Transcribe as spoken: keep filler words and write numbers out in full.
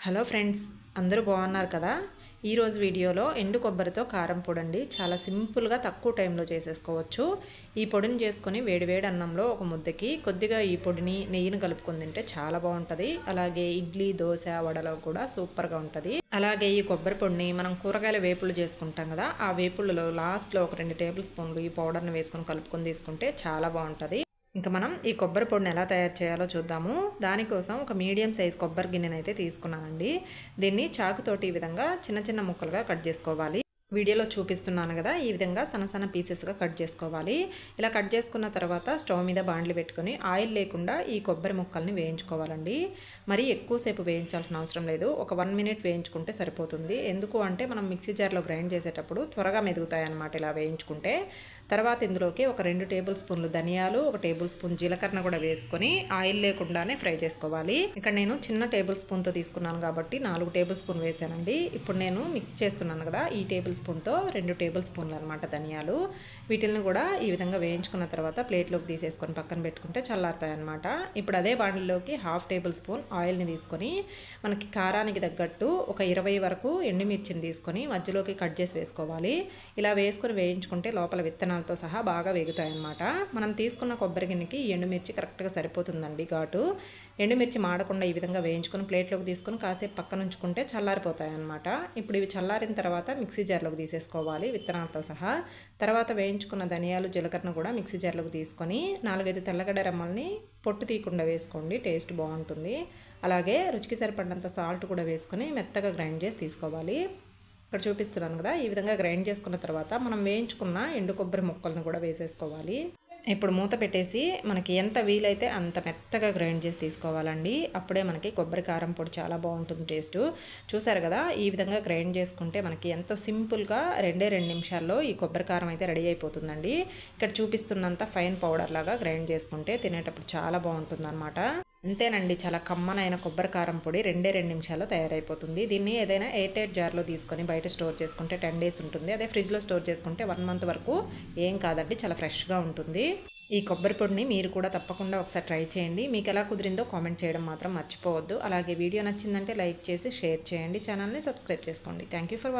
Hello friends, అందరూ బాగున్నారు కదా. ఈరోజు వీడియోలో ఎండు కొబ్బరితో కారం పొడి అండి. చాలా సింపుల్గా తక్కువ టైంలో చేసేసుకోవచ్చు. ఈ పొడిని చేసుకొని వేడివేడి అన్నంలో ఒక ముద్దకి కొద్దిగా ఈ పొడిని నెయ్యిని కలుపుకొని తింటే చాలా బాగుంటుంది. అలాగే ఇడ్లీ, దోశ, వడలో కూడా సూపర్గా ఉంటుంది. అలాగే ఈ కొబ్బరి పొడిని మనం కూరగాయల వేపుళ్ళు చేసుకుంటాం కదా, ఆ వేపుళ్ళలో లాస్ట్లో ఒక రెండు టేబుల్ స్పూన్లు ఈ పౌడర్ని వేసుకొని కలుపుకొని తీసుకుంటే చాలా బాగుంటుంది. ఇంకా మనం ఈ కొబ్బరి పొడిని ఎలా తయారు చేయాలో చూద్దాము. దానికోసం ఒక మీడియం సైజ్ కొబ్బరి గిన్నెని అయితే తీసుకున్నానండి. దీన్ని చాకుతోటి ఈ విధంగా చిన్న చిన్న ముక్కలుగా కట్ చేసుకోవాలి. వీడియోలో చూపిస్తున్నాను కదా, ఈ విధంగా సన్న సన్న పీసెస్గా కట్ చేసుకోవాలి. ఇలా కట్ చేసుకున్న తర్వాత స్టవ్ మీద బాండ్లు పెట్టుకొని ఆయిల్ లేకుండా ఈ కొబ్బరి ముక్కల్ని వేయించుకోవాలండి. మరీ ఎక్కువసేపు వేయించాల్సిన అవసరం లేదు, ఒక వన్ మినిట్ వేయించుకుంటే సరిపోతుంది. ఎందుకు అంటే మనం మిక్సీ జార్లో గ్రైండ్ చేసేటప్పుడు త్వరగా మెదుగుతాయి అన్నమాట ఇలా వేయించుకుంటే. తర్వాత ఇందులోకి ఒక రెండు టేబుల్ స్పూన్లు ధనియాలు, ఒక టేబుల్ స్పూన్ జీలకర్ర కూడా వేసుకొని ఆయిల్ లేకుండానే ఫ్రై చేసుకోవాలి. ఇక్కడ నేను చిన్న టేబుల్ స్పూన్తో తీసుకున్నాను కాబట్టి నాలుగు టేబుల్ స్పూన్ వేసానండి. ఇప్పుడు నేను మిక్స్ చేస్తున్నాను కదా, ఈ టేబుల్ స్పూన్తో రెండు టేబుల్ స్పూన్లు అనమాట ధనియాలు. వీటిని కూడా ఈ విధంగా వేయించుకున్న తర్వాత ప్లేట్లోకి తీసేసుకొని పక్కన పెట్టుకుంటే చల్లారుతాయి అనమాట. ఇప్పుడు అదే బాండిలోకి హాఫ్ టేబుల్ స్పూన్ ఆయిల్ని తీసుకొని మనకి కారానికి తగ్గట్టు ఒక ఇరవై వరకు ఎండుమిర్చిని తీసుకొని మధ్యలోకి కట్ చేసి వేసుకోవాలి. ఇలా వేసుకొని వేయించుకుంటే లోపల విత్తనాలతో సహా బాగా వేగుతాయి అన్నమాట. మనం తీసుకున్న కొబ్బరి గిన్నెకి ఎండుమిర్చి కరెక్ట్గా సరిపోతుందండి ఘాటు. ఎండుమిర్చి మాడకుండా ఈ విధంగా వేయించుకొని ప్లేట్లోకి తీసుకొని కాసేపు పక్కన ఉంచుకుంటే చల్లారిపోతాయి అన్నమాట. ఇప్పుడు ఇవి చల్లారిన తర్వాత మిక్సీ జార్లోకి తీసేసుకోవాలి విత్తనాలతో సహా. తర్వాత వేయించుకున్న ధనియాలు, జీలకర్రను కూడా మిక్సీ జార్లోకి తీసుకొని నాలుగైదు తెల్లగడ్డ రెమ్మల్ని పొట్టు తీయకుండా వేసుకోండి, టేస్ట్ బాగుంటుంది. అలాగే రుచికి సరిపడినంత సాల్ట్ కూడా వేసుకొని మెత్తగా గ్రైండ్ చేసి తీసుకోవాలి. ఇక్కడ చూపిస్తున్నాను కదా, ఈ విధంగా గ్రైండ్ చేసుకున్న తర్వాత మనం వేయించుకున్న ఎండు కొబ్బరి ముక్కలను కూడా వేసేసుకోవాలి. ఇప్పుడు మూత పెట్టేసి మనకి ఎంత వీలైతే అంత మెత్తగా గ్రైండ్ చేసి తీసుకోవాలండి. అప్పుడే మనకి కొబ్బరి కారం పొడి చాలా బాగుంటుంది టేస్ట్. చూసారు కదా, ఈ విధంగా గ్రైండ్ చేసుకుంటే మనకి ఎంతో సింపుల్గా రెండే రెండు నిమిషాల్లో ఈ కొబ్బరి కారం అయితే రెడీ అయిపోతుందండి. ఇక్కడ చూపిస్తున్నంత ఫైన్ పౌడర్ లాగా గ్రైండ్ చేసుకుంటే తినేటప్పుడు చాలా బాగుంటుంది అనమాట. అంతేనండి, చాలా కమ్మనైన కొబ్బరి కారం పొడి రెండే రెండు నిమిషాల్లో తయారైపోతుంది. దీన్ని ఏదైనా ఎయిర్ టైట్ జార్లో తీసుకొని బయట స్టోర్ చేసుకుంటే టెన్ డేస్ ఉంటుంది. అదే ఫ్రిడ్జ్లో స్టోర్ చేసుకుంటే వన్ మంత్ వరకు ఏం కాదండి, చాలా ఫ్రెష్గా ఉంటుంది. ఈ కొబ్బరి పొడిని మీరు కూడా తప్పకుండా ఒకసారి ట్రై చేయండి. మీకు ఎలా కుదిరిందో కామెంట్ చేయడం మాత్రం మర్చిపోవద్దు. అలాగే వీడియో నచ్చిందంటే లైక్ చేసి షేర్ చేయండి. ఛానల్ని సబ్స్క్రైబ్ చేసుకోండి. Thank you for